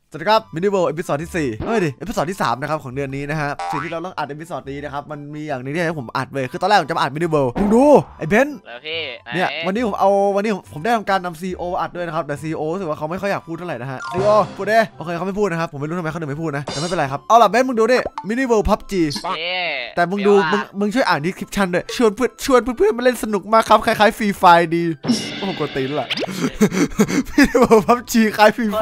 สวัสดีครับมินิเวิลด์เอพิโซดที่4เฮ้ยดิเอพิโซดที่3นะครับของเดือนนี้นะฮะสิ่งที่เราต้องอัดเอพิโซดนี้นะครับมันมีอย่างนึงที่ให้ผมอัดเว้ยคือตอนแรกผมจะมาอัดมินิเวิลด์มึงดูไอ้เบนซ์แล้วพี่เนี่ยวันนี้ผมได้ทำการนำซีโออัดด้วยนะครับแต่ซีโอรู้สึกว่าเขาไม่ค่อยอยากพูดเท่าไหร่นะฮะซีโอพูดดิโอเคเขาไม่พูดนะครับผมไม่รู้ทำไมเขาถึงไม่พูดนะแต่ไม่เป็นไรครับเอาล่ะเบนซ์มึงดูดิมินิเวิลด์พับจีแต่มึงดูมึงช่วยอ่านดีคริปชั่นด้วยชวนเพื่อนมาเล่นสนุกมากครับคล้ายๆฟรีไฟดีโอ้โหกดตีนละมินิเวิลด์พับจีคล้ายฟรีไฟ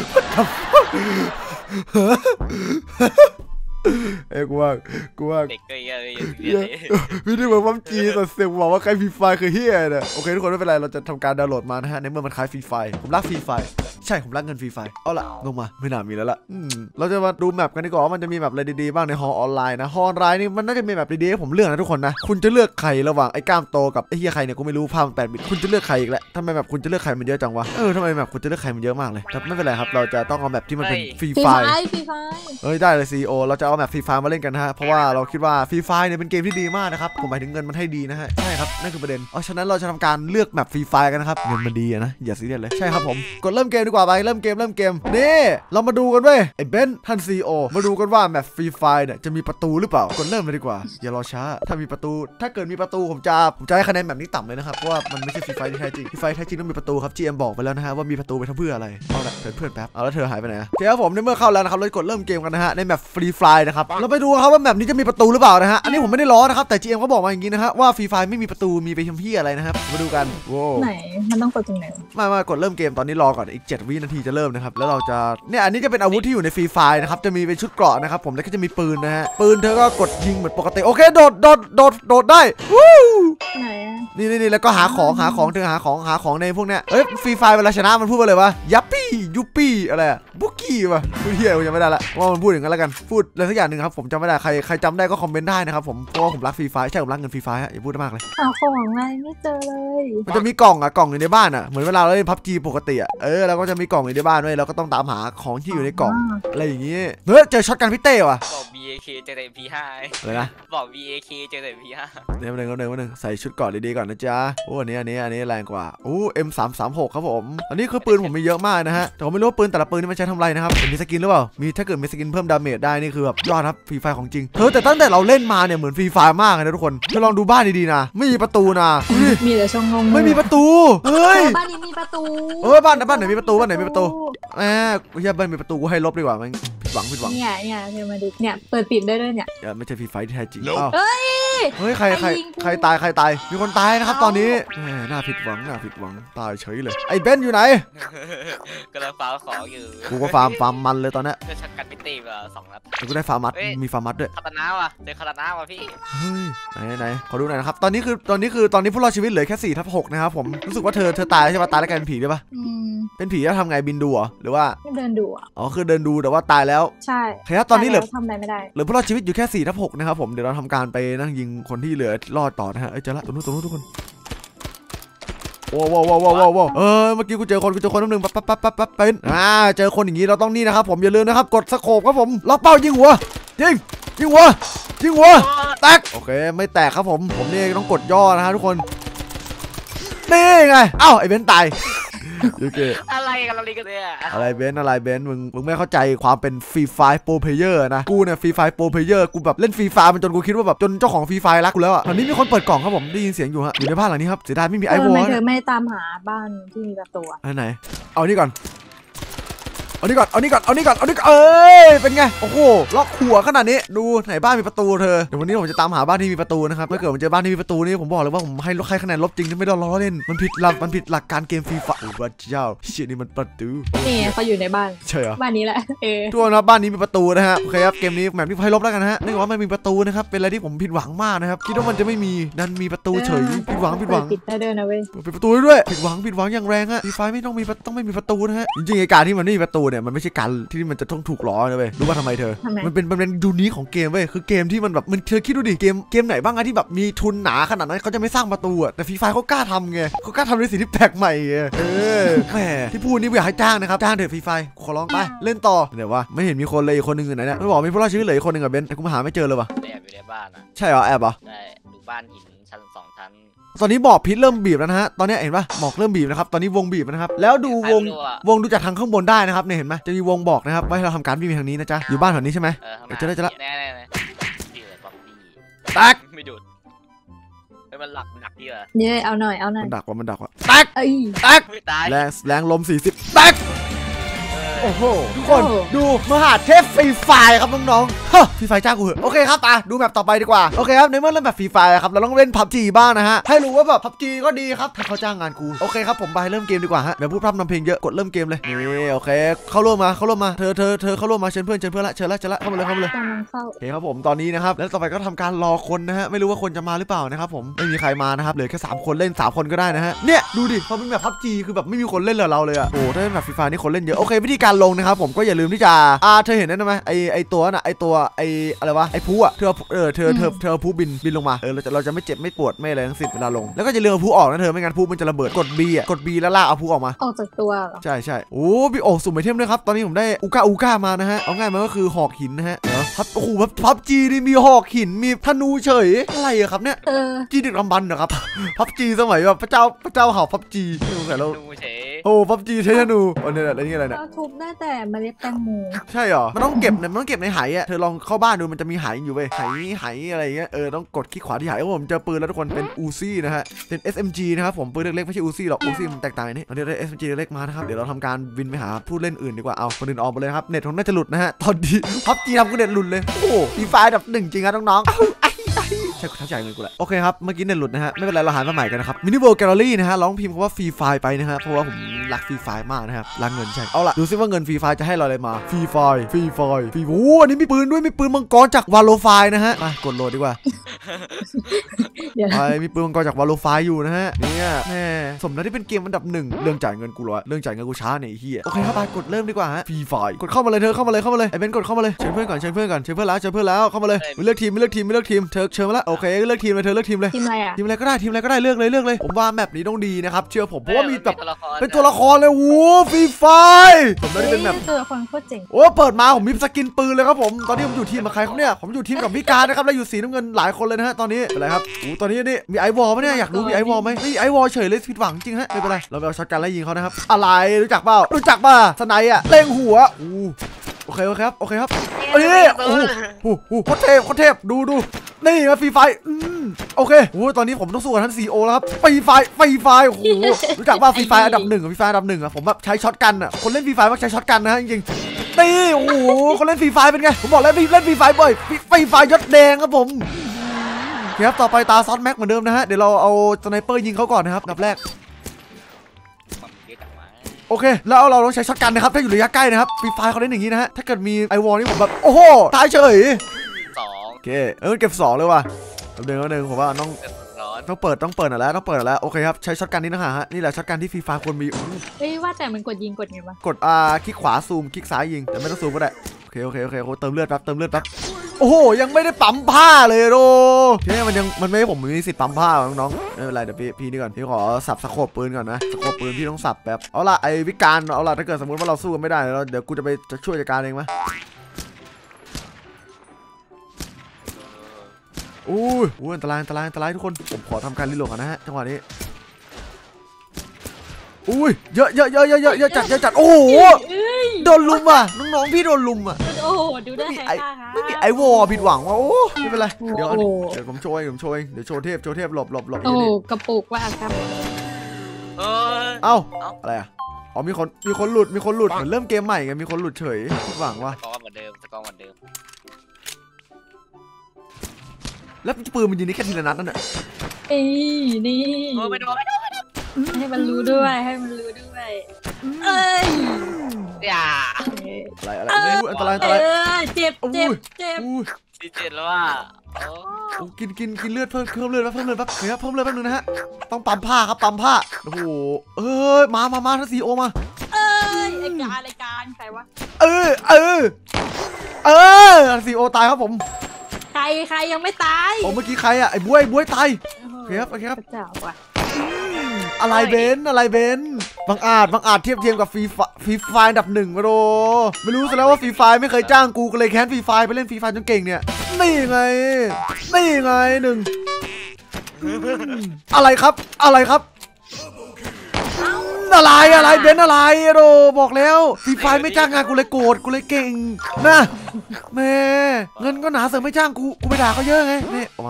กูว่าเด็กก็เยอะวิธีแบบพับจีแต่เสียงบอกว่าคล้ายฟรีไฟคือเฮียเนี่ยโอเคทุกคนไม่เป็นไรเราจะทำการดาวน์โหลดมานะฮะในเมื่อมันคล้ายฟรีไฟผมรักฟรีไฟใช่ผมรักเงินฟรีไฟเอาล่ะลงมาไม่น่ามีแล้วล่ะเราจะมาดูแมปกันดีกว่าว่ามันจะมีแมปอะไรดีๆบ้างในฮอลออนไลน์นะฮอลออนไลน์นี่มันน่าจะมีแมปดีๆให้ผมเลือกนะทุกคนนะคุณจะเลือกใครระหว่างไอ้ก้ามโตกับไอ้เฮียใครเนี่ยกูไม่รู้ภาพมัน8 บิตคุณจะเลือกใครอีกแล้วทำไมแมปคุณจะเลือกใครมันเยอะจังวะทำไมแมปคุณจะเลือกใครมันเยอะมากเลยแต่ไม่เป็นไรครับเราจะต้องเอาแมปที่มันเป็นฟรีไฟได้เลยซีโอเราจะเอาแมปฟรีไฟมาเล่นกันนะฮะเพราะว่าเราคิดว่าฟรีไฟเนี่ยเป็นเกมที่ดีมากนะครับผมหมายถึงเงินมันให้ดีนะฮะใช่ครับนั่นคือประเด็นฉะนั้นเราจะทำการเลือกแมปฟรีไฟกันนะครับเงินมันดีนะอย่าซีเรียสเลยใช่ครับผมกดเริ่มเกมดีกว่าไปเริ่มเกมนี่เรามาดูกันเว้ยไอ้เบนท่านซีโอมาดูกันว่าแมปฟรีไฟเนี่ยจะมีประตูหรือเปล่ากดเริ่มเลยดีกว่าอย่ารอช้าถ้าเกิดมีประตูผมจะให้คะแนนแบบนี้ต่ำเลยนะครับเพราะว่ามันไม่ใช่ฟรีไฟที่แท้จริงฟรีไฟแท้จริงต้องมีประตูครับ GM บอกไปแล้วนะฮะว่ามีประตูไปทำเพื่ออะไรเอาละเพื่อนแป๊บเอาแล้วเธอหายไปไหนโอเคครับผมในเมื่อเข้าแล้วนะครับเรากดเริ่มเกมกันนะฮะในแมปฟรีไฟนะครับเราไปดูครับว่าแมปนี้จะมีประตูหรือเปล่านะฮะอันนี้ผมไม่ได้ล้อนะครับแต่ GM เขาบอกมาอย่างนี้นะฮะว่าฟรีไฟไม่มีประตูมีไปทำเพื่ออะไรนะครับมาดูกันไหนมันต้องกดตรงไหนมากดเริ่มเกมตอนนี้รอก่อนอีก7 วินาทีจะเริ่มนะครับแล้วเราจะเนี่ยอันนี้จะเป็นอาวุธที่อยู่ในฟรีไฟนะครับจะมีเป็นชุดเกราะนะครับผมแล้วก็จะมีปืนนะฮะปืนเธอก็กดยิงเหมือนปกติโอเคโดดได้วู้ไหนนี่แล้วก็หาของเธอหาของในพวกเนี้ยฟรีไฟเวลาชนะมันพูดว่าอะไรวะยัปปี้ยูปี้อะไรอะบุกกี้วะพูดเฮียกูยังไม่ได้ละว่ามันพูดอย่างนั้นแล้วกันพูดอะไรสักอย่างหนึ่งครับผมจำไม่ได้ใครจำได้ก็คอมเมนต์ได้นะครับผมเพราะว่าผมรักฟรีไฟใช่ผมรักเงินฟรีไฟฮะอย่าพูดมากเลยหาของอะไรไม่เจอเลยมันจะมีกล่องอยู่ในบ้านเหมือนเวลาเราเล่นพับจีปกติเราก็จะมีกล่องอยู่ในบ้านด้วยเราก็ต้องตามหาของที่อยู่ในกล่องอะไรอย่างงี้เจอช็อตกันพี่เต้ว่ะบอก BAK เจอแต่ P5 อะไรนะบอก BAK เจอแต่ P5 เนี่ยวันหนึ่งใส่ชุดเกราะดีๆก่อนนะจ๊ะโอ้อันนี้แรงกว่าM336ครับผมอันนี้คือปืนผมมีเยอะมากนะฮะแต่ผมไม่รู้ว่าปืนแต่ละปืนนี่มันใช้ทำไรนะครับมีสกินหรือเปล่าถ้าเกิดมีสกินเพิ่มดาเมจได้นี่คือแบบยอดครับฟรีไฟของจริงแต่ตั้งแต่เราเล่นมาเนี่ยเหมือนฟรีไฟมากเลยนะทุกคนลองดูบ้านดีๆนะไม่มีประตูนะมีแต่ช่องงงไม่มีประตูบ้านนี้มีประตูบ้านไหนมีประตูแหมกูแค่บ้านมีประตูกูให้ลบดีกว่ามันผิดหวังเนี่ยเธอมาดูเนี่ยเปิดปิดได้ด้วยเนี่ยไม่ใช่ฟรีไฟที่แท้จริงเฮ้ยใครตายมีคนตายนะครับตอนนี้น่าผิดหวังตายเฉยเลยไอ้เบนอยู่ไหนกำลังฟาร์มของอยู่กูก็ฟาร์มมันเลยตอนนี้เจอชักกันพิตีมา2 นัดกูได้ฟาร์มัดมีฟาร์มัดด้วยคาตานาว่ะเจอคาตานาว่ะพี่เฮ้ยไหนขอดูหน่อยนะครับตอนนี้ผู้รอดชีวิตเหลือแค่4/6นะครับผมรู้สึกว่าเธอตายใช่ปะตายแล้วกลายเป็นผีได้ปะเป็นผีแล้วทำไงบินดูเหรอหรือว่าเดินดูคือเดินดูแต่ว่าตายแล้วใช่ครับตอนนี้เหลือทำอะไรไม่ได้เหลือผู้รอดชีวิตอยู่แค่4/6นะครับผมเดี๋ยวเราทำการไปนั่งยิงคนที่เหลือรอดต่อนะฮะเจอละตรงนู้นทุกคนว้าวเมื่อกี้กูเจอคนนึงปั๊บเป็นเจอคนอย่างนี้เราต้องนี่นะครับผมอย่าลืมนะครับกดสโคปครับผมล็อกเป้ายิงหัวยิงหัวแตกโอเคไม่แตกครับผมนี่ต้องกดย่อนะฮะทุกคนนี่ไงไอ้เบนตายโอเคอะไรกันเราลีกันเนี่ยอะไรเบนมึงไม่เข้าใจความเป็นฟรีไฟโปรเพลเยอร์นะกูเนี่ยฟรีไฟโปรเพลเยอร์กูแบบเล่นฟรีไฟมันจนกูคิดว่าแบบจนเจ้าของฟรีไฟรักกูแล้วตอนนี้มีคนเปิดกล่องครับผมได้ยินเสียงอยู่ฮะอยู่ในบ้านหลังนี้ครับเสียดายไม่มีไอวอลเธอไม่ตามหาบ้านที่มีประตูไหนเอานี่ก่อนเป็นไงโอ้โหล็อกหัวขนาดนี้ดูไหนบ้านมีประตูเธอเดี๋ยววันนี้ผมจะตามหาบ้านที่มีประตูนะครับถ้าเกิดผมเจอบ้านที่มีประตูนี่ผมบอกเลยว่าผมให้คะแนนลบจริงไม่ได้ล้อเล่นมันผิดหลักการเกมฟรีไฟโอ้พระเจ้าเชี่ยนี่มันประตูนี่เขาอยู่ในบ้านใช่เหรอบ้านนี้แหละทุกคนครับบ้านนี้มีประตูนะฮะโอเคครับเกมนี้แบบที่ให้ลบแล้วกันฮะนี่ว่ามันมีประตูนะครับเป็นอะไรที่ผมผิดหวังมากนะครับคิดว่ามันจะไม่มีดันมีประตูเฉยผิดหวังปิดได้ด้วยนะเว้ยปิดประตูด้วยผิดหวังอย่างแรงฮะฟรีไฟไม่ต้องไม่มีประตูนะฮะจริงๆการที่มันไม่มีประตูเนี่ยมันไม่ใช่การที่มันจะต้องถูกล้อนะเว้ยรู้ว่าทำไมเธอมันเป็นยูนิคของเกมเว้ยคือเกมที่มันแบบมันเธอคิดดูดิเกมไหนบ้างที่แบบมีทุนหนาขนาดนั้นเขาจะไม่สร้างประตูแต่ฟรีไฟเขากล้าทำไงเขากล้าทำในสิ่งที่แปลกใหม่แหมที่พูดนี่อยากให้จ้างนะครับจ้างเถอะฟรีไฟขอร้องไปเล่นต่อเดี๋ยวว่าไม่เห็นมีคนเลยคนนึงอยู่ไหนเนี่ยไม่บอกมีผู้รอดชีวิตเหลือคนนึงกับเบนแต่กูมาหาไม่เจอเลยว่ะแอบอยู่ในบ้านนะใช่เหรอแอบเหรอใช่ดูบ้านหินชั้น2 ชั้นตอนนี้หมอกพิษเริ่มบีบแล้วนะฮะตอนนี้เห็นปะหมอกเริ่มบีบนะครับตอนนี้วงบีบนะครับแล้วดูวงดูจากทางข้างบนได้นะครับเนี่ยเห็นไหมจะมีวงบอกนะครับว่าให้เราทำการวิ่งไปทางนี้นะจ๊ะอยู่บ้านแถวนี้ใช่ไหมจะได้แน่แตกไม่ดูดมันหนักดีเหรอเนี่ยเอาหน่อยมันดักว่ะแตกแรงลม40แตกโอ้โหทุกคนดูมหาเทพฟรีไฟครับน้องๆฟรีไฟจ้ากูเหอะโอเคครับดูแบบต่อไปดีกว่าโอเคครับในเมื่อเล่นแบบฟรีไฟครับเราต้องเล่นพับจีบ้างนะฮะให้รู้ว่าแบบพับจีก็ดีครับถ้าเขาจ้างงานกูโอเคครับผมไปเริ่มเกมดีกว่าฮะเดี๋ยวพูดพร่ำนำเพลงเยอะกดเริ่มเกมเลยนี่โอเคเข้าร่วมมาเธอเข้าร่วมมาเชิญเพื่อนละเข้ามาเลยโอเคครับผมตอนนี้นะครับแล้วต่อไปก็ทำการรอคนนะฮะไม่รู้ว่าคนจะมาหรือเปล่านะครับผมไม่มีใครมานะครับเหลือแค่3คนเล่น3คนก็ได้นะฮะเนี่ยดูดิพอเป็นแบบพับจีคือแบบไม่มีคนเล่นเราเลยอ่ะโอ้ถ้าเป็นแบบฟรีไฟนี่คนเล่นเยอะโอเควิธีการลงนะครับผมก็อย่าลืมที่จะเธอเห็นนั่นไหมไอตัวน่ะไออะไรวะไอผู้อ่ะเธอผู้บินลงมาเราจะไม่เจ็บไม่ปวดไม่อะไรทั้งสิ้นเวลาลงแล้วก็จะเลือกผู้ออกนะเธอไม่งั้นผู้มันจะระเบิดกด B แล้วลากเอาผู้ออกมาออกจากตัวเหรอใช่โอ้พี่โอ้สุ่มไอเทมด้วยครับตอนนี้ผมได้อูก้ามานะฮะเอาง่ายมันก็คือหอกหินนะฮะครับโอ้โหพับจีนี่มีหอกหินมีธนูเฉยอะไรอะครับเนี่ยจีดึกลำบันเหรอครับพับจีสมัยแบบพระเจ้าเห่าพับจีเราโอ้พับจีใช้ธนูเนี่ยอะไรเนี่ยทุบได้แต่เมล็ดแตงโมใช่เหรอมันต้องเก็บในไหอ่ะเธอลองเข้าบ้านดูมันจะมีไหอยู่เว้ยไหอะไรเงี้ยต้องกดคลิกขวาที่ไหผมเจอปืนแล้วทุกคนเป็นอูซี่นะฮะเป็น SMG นะครับผมปืนเล็กๆไม่ใช่อูซี่หรอกอูซี่มันแตกต่างนี่ตอนนี้ได้ SMG เล็กมานะครับเดี๋ยวเราทำการบินไปหาผู้เล่นอื่นดีกว่าเอาคนอื่นออกไปเลยครับเน็ตของน่าจะหลุดนะฮะตอนนี้พับจีทำกูเน็ตหลุดเลยโอ้ฟีไฟดับ1จริงครับน้องๆใช่ทักใจเงินกูแหละโอเคครับเมื่อกี้เน็ตหลุดนะฮะไม่เป็นไรเราหามาใหม่กันนะครับมินิเวิลด์แกลเลอรี่นะฮะลองพิมพ์คำว่าฟรีไฟไปนะฮะเพราะว่าผมรักฟรีไฟมากนะครับรักเงินใช่เอาล่ะดูซิว่าเงินฟรีไฟจะให้เราอะไรมาฟรีไฟโอ้อันนี้มีปืนด้วยมีปืนมังกรจากวาโลไฟนะฮะกดโหลดดีกว่ามีปืนมังกรจากวาโลไฟอยู่นะฮะเนี่ยแม่สมแล้วที่เป็นเกมอันดับ1เรื่องจ่ายเงินกูร้อยเรื่องจ่ายเงินกูช้าเนี่ยไอ้เหี้ยโอเคครับไปกดเริ่มดีกว่าฮะฟรีไฟกดเข้ามาเลยเธอเข้ามาเลยไอ้เบนกดเข้ามาเลยเชิญเพื่อนแล้วเข้ามาเลยเลือกทีมเธอเชิญมาแล้วโอเคเลือกทีมเลยเธอเลือกทีมเลยทีมอะไรก็ได้เลือกเลยผมว่าแมปนี้ต้องดีนะครับเชื่อผมเพราะว่ามีแบบเป็นตัวละครเลยโอ้ฟรีไฟผมได้เป็นแบบตัวละครโคตรเจ๋งโอ้เปิดมาผมมีสกินปืนเลยครับผมตอนนี้ผมอยู่ทีมกับใครครับเนี่ยผมอยู่ทีมกับพี่การนะครับแล้วอยู่สีน้ำเงินหลายคนเลยนะฮะตอนนี้เป็นไรครับตอนนี้นี่มีไอวอลไหมเนี่ยอยากรู้มีไอวอลไหมไม่มีไอวอลเฉยเลยผิดหวังจริงฮะไม่เป็นไรเราไปเอาช็อตกันไล่ยิงเขานะครับอะไรรู้จักป่ะสไนอ่ะเล็งหัวโอเคครับโคตรเทพดูนี่มาฟรีไฟโอเคตอนนี้ผมต้องสู้กับท่านซีโอแล้วครับฟรีไฟโอ้โหรู้จักป่ะฟรีไฟอันดับ1อ่ะผมแบบใช้ช็อตกันอ่ะคนเล่นฟรีไฟมักใช้ช็อตกันนะฮะจริงๆนี่โอ้โหคนเล่นฟรีไฟเป็นไงผมบอกแล้วเล่นฟรีไฟบ่อยฟรีไฟยศแดงครับผมครับต่อไปตาซอสแม็กเหมือนเดิมนะฮะเดี๋ยวเราเอาสไนเปอร์ยิงเขาก่อนนะครับอันดับแรกโอเคแล้วเราต้องใช้ช็อตกันนะครับถ้าอยู่ระยะใกล้นะครับฟรีไฟเขาเล่นอย่างนี้นะฮะถ้าเกิดมีไอวอลนี่ผมแบบโอ้โหตายเฉย 2 โอเคเก็บ2เลยว่ะเดินผมว่าต้องเปิดแล้วโอเคครับใช้ช็อตกันนี้นะฮะนี่แหละช็อตกันที่ฟรีไฟควรมีว่าแต่มันกดไงวะกดคลิกขวาซูมคลิกซ้ายยิงแต่ไม่ต้องซูมก็ได้โอเคเติมเลือดแป๊บโอ้โหยังไม่ได้ปั๊มผ้าเลยโดเนี่ยมันไม่ให้ผมมีสิทธิ์ปั๊มผ้าน้องๆไม่เป็นไรเดี๋ยวพี่นี่ก่อนพี่ขอสับสโคปปืนก่อนนะสโคปปืนพี่ต้องสับแบบเอาล่ะไอ้วิการเอาล่ะถ้าเกิดสมมติว่าเราสู้กันไม่ได้แล้วเดี๋ยวกูจะช่วยจัดการเองไหมอันตรายทุกคนผมขอทำการรีโหลดก่อนนะฮะจังหวะนี้เยอะจัดโอ้โหโดนลุมอ่ะน้องๆพี่โดนลุมอ่ะโอ้โหดูได้ไม่มีไอวอลผิดหวังว่ะโอ้ไม่เป็นไรเดี๋ยวผมโชว์เองเดี๋ยวโชว์เทพหลบโอ้กระปุกว่าครับอะไรอ่ะมีคนหลุดเหมือนเริ่มเกมใหม่ไงมีคนหลุดเฉยผิดหวังว่ะสกอร์เหมือนเดิมแล้วปืนมันยิงนี่แค่ทีละนัดนั่นแหละนี่ไม่โดนให้มันรู้ด้วยอย่าอะไรอันตรายเจ็บ 47แล้วอ่ะกินเลือดเพิ่มเลือดแป๊บนึงนะฮะต้องปั๊มผ้าครับโอ้โหมาท่านซีโอมาไอการใครวะซีโอตายครับผมใครยังไม่ตายเมื่อกี้ใครอ่ะไอ้บวยตายโอเคครับเจ้าว่ะอะไรเบนบังอาจเทียบกับฟรีไฟอันดับ1มาโดไม่รู้ซะแล้วว่าฟรีไฟไม่เคยจ้างกูก็เลยแค้นฟรีไฟไปเล่นฟรีไฟจนเก่งเนี่ยนี่ไง1 อะไรครับอะไรครับอะไรเบนอะไรโดบอกแล้วฟรีไฟไม่จ้างงานกูเลยโกรธกูเลยเก่งนะแม่เงินก็หนาเสริมไม่จ้างกูไปด่าเขาเยอะไงนี่มา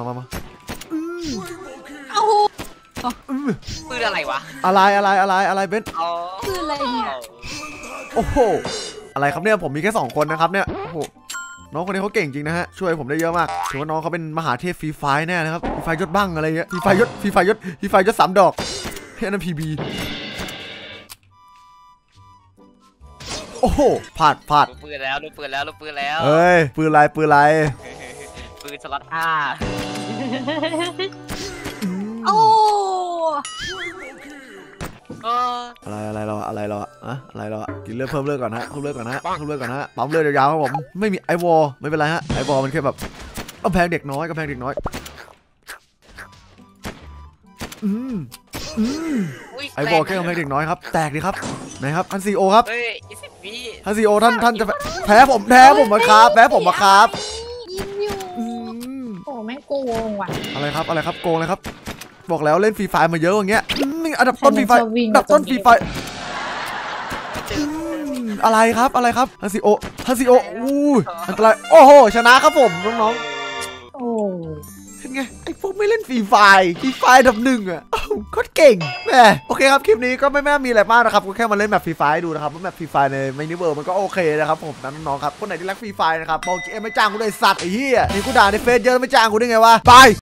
เอาปืนอะไรวะอะไรเบนอ๋อคืออะไรเนี่ยโอ้โหอะไรครับเนี่ยผมมีแค่2คนนะครับเนี่ยโอ้โหน้องคนนี้เขาเก่งจริงนะฮะช่วยผมได้เยอะมากถือว่าน้องเขาเป็นมหาเทพฟรีไฟแน่นะครับฟรีไฟยศบ้างอะไรเงี้ยฟรีไฟยศ3 ดอกเฮ้ยนั่นPBโอ้โหพลาดลูกปืนแล้วเฮ้ยปืนอะไรปืนสล็อต5 โอ้อะไรเราอะอะไรเราอะกินเลือดเพิ่มเลือดก่อนฮะปั๊มเลือดยาวๆครับผมไม่มีไอวอลไม่เป็นไรฮะไอวอลมันแค่แบบกำแพงเด็กน้อยไอวอลแค่กำแพงเด็กน้อยครับแตกดีครับไหนครับท่านCEOครับท่านCEOท่านจะแพ้ผมมาครับยิ้มอยู่โอ้แม่งโกงว่ะอะไรครับโกงเลยครับบอกแล้วเล่นฟรีไฟมาเยอะอย่างเงี้ยอันดับต้นฟรีไฟอะไรครับฮันซีโออู้อันตรายโอ้โหชนะครับผมน้องๆโอ้เห็นไงไอ้พวกไม่เล่นฟรีไฟอันดับ 1อ่ะโคตรเก่งแม่โอเคครับคลิปนี้ก็ไม่มีอะไรมากนะครับก็แค่มาเล่นแบบฟรีไฟดูนะครับว่าแบบฟรีไฟในมินิเวิร์มันก็โอเคนะครับผมน้องๆครับคนไหนที่รักฟรีไฟนะครับบอกเกมไม่จ้างกูเลยสัตว์ไอ้เหี้ยนี่กูด่าในเฟซเยอะไม่จ้างกูได้ไงวะบาย